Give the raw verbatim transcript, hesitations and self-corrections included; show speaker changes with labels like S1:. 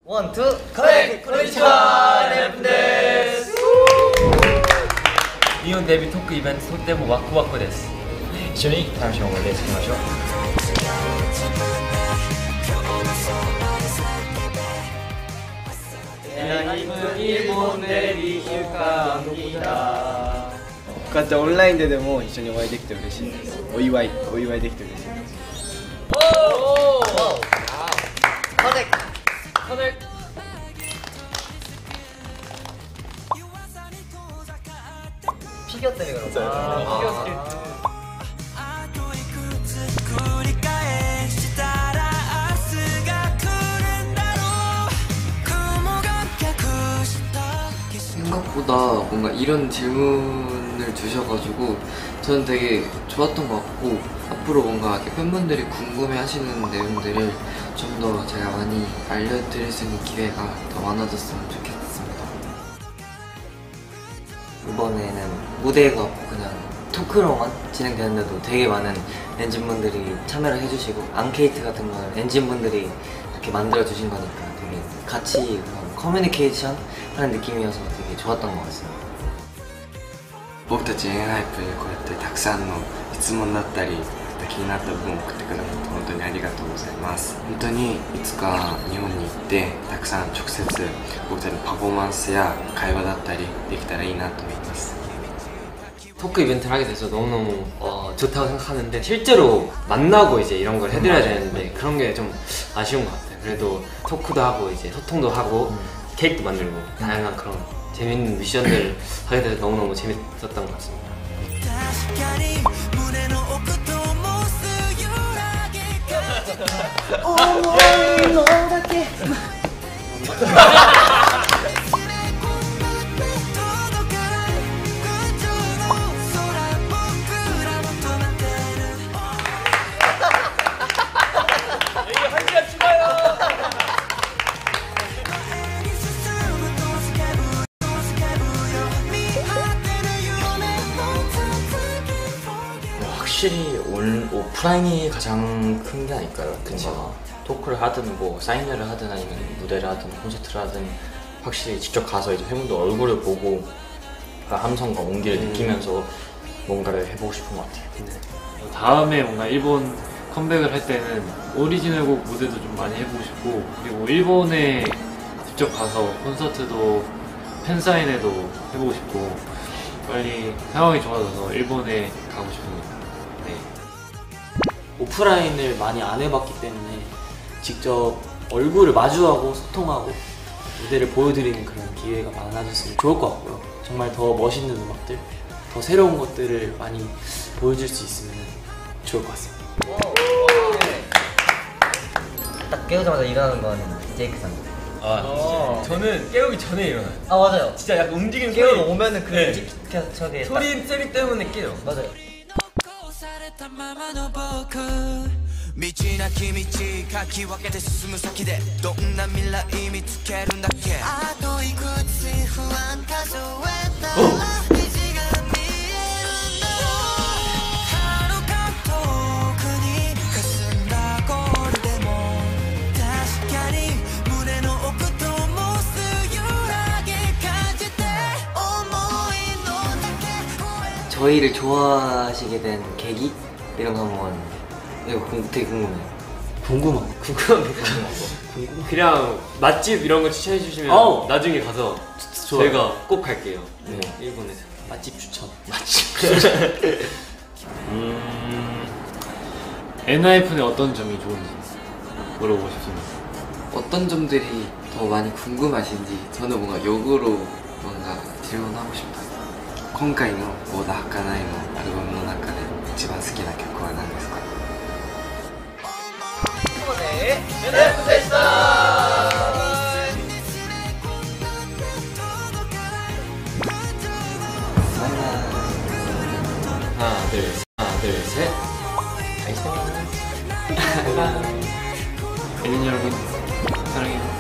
S1: 원, 투, 네, konnichiwa, 에프엠です.
S2: 이혼 데뷔 토크 이벤트 토테모 와쿠와쿠です.
S1: 一緒に楽しい思い出作りましょう.
S2: 에나이프 이혼 데뷔 축하합니다.
S3: こうやってオンラインででも一緒にお会いできて嬉しいです。お祝い、お祝いできて嬉しいです。
S1: 오! 커넥!
S2: 커넥!
S1: 피겨 때문에 그런 거야.
S2: 아,
S1: 피겨
S2: 아.
S1: 스케이트.
S4: 생각보다 뭔가 이런 질문을 주셔가지고 저는 되게 좋았던 것 같고, 앞으로 뭔가 팬분들이 궁금해하시는 내용들을 좀 더 제가 많이 알려드릴 수 있는 기회가 더 많아졌으면 좋겠습니다.
S5: 이번에는 무대가 없고 그냥 토크로만 진행되는데도 되게 많은 엔진분들이 참여를 해주시고, 앙케이트 같은 거는 엔진분들이 이렇게 만들어주신 거니까 되게 같이 커뮤니케이션 하는 느낌이어서 되게 좋았던 것 같습니다.
S6: 僕たち エンハイプ にこうやってたくさんの質問だったり気になった部分を送ってくださって本当にありがとうございます。本当にいつか日本に行ってたくさん直接僕たちのパフォーマンスや会話だったりできたらいいなと思います。
S2: 토크 이벤트를 하게 돼서 너무너무 어, 좋다고 생각하는데, 실제로 만나고 이제 이런 걸 해드려야 되는데 그런 게 좀 아쉬운 것 같아요. 그래도 토크도 하고 이제 소통도 하고 케이크도 만들고 다양한 그런 재밌는 미션들을 하게 돼서 너무너무 재밌었던 것 같습니다.
S7: 확실히 온, 오프라인이 가장 큰 게 아닐까요? 그쵸. 토크를 하든 뭐 사인회를 하든 아니면 무대를 하든 콘서트를 하든 확실히 직접 가서 이제 팬분들 얼굴을 보고 함성과 온기를 음. 느끼면서 뭔가를 해보고 싶은 것 같아요. 네.
S8: 다음에 뭔가 일본 컴백을 할 때는 오리지널곡 무대도 좀 많이 해보고 싶고, 그리고 일본에 직접 가서 콘서트도 팬사인회도 해보고 싶고, 빨리 상황이 좋아져서 일본에 가고 싶습니다. 네.
S9: 오프라인을 많이 안 해봤기 때문에 직접 얼굴을 마주하고 소통하고 무대를 보여드리는 그런 기회가 많아졌으면 좋을 것 같고요. 정말 더 멋있는 음악들, 더 새로운 것들을 많이 보여줄 수 있으면 좋을 것 같습니다.
S1: 딱 깨우자마자 일어나는 건 제이크 상.
S2: 아, 저는 깨우기 전에 일어나요.
S1: 아, 맞아요.
S2: 진짜 약간 움직이는
S1: 깨우러
S2: 소리,
S1: 오면은 그
S2: 네.
S1: 움직여서게
S2: 소리 소리 때문에 깨요.
S1: 맞아요.
S10: 道なき道かき分けて進む先でどんな未来見つけるんだっけあといくつ不安数えたら虹が見えるんだろう遥か遠くに霞んだゴールでも確かに胸の奥ともす揺らぎ感じて思いの丈
S5: 저희를 좋아하시게 된 계기? 이런 거 한번, 이거 되게 궁금해요.
S9: 궁금한
S2: 궁금한 게 궁금한 거. 그냥 맛집 이런 거 추천해 주시면
S9: 어.
S2: 나중에 가서
S9: 좋아요.
S2: 저희가 꼭 갈게요.
S9: 네.
S2: 일본에서.
S9: 맛집 추천.
S2: 맛집 추천.
S8: 음... 엔하이픈의 어떤 점이 좋은지 물어보고 싶습니다.
S4: 어떤 점들이 더 많이 궁금하신지 저는 뭔가 역으로 뭔가 질문하고 싶어요. 今回のオーダーはかないのアルバムの中で一番好きな曲は何ですか?
S1: 네, 에프엠でした.
S2: 하나, 둘, 하나, 둘, 셋.
S8: 에린 여러분 사랑해요.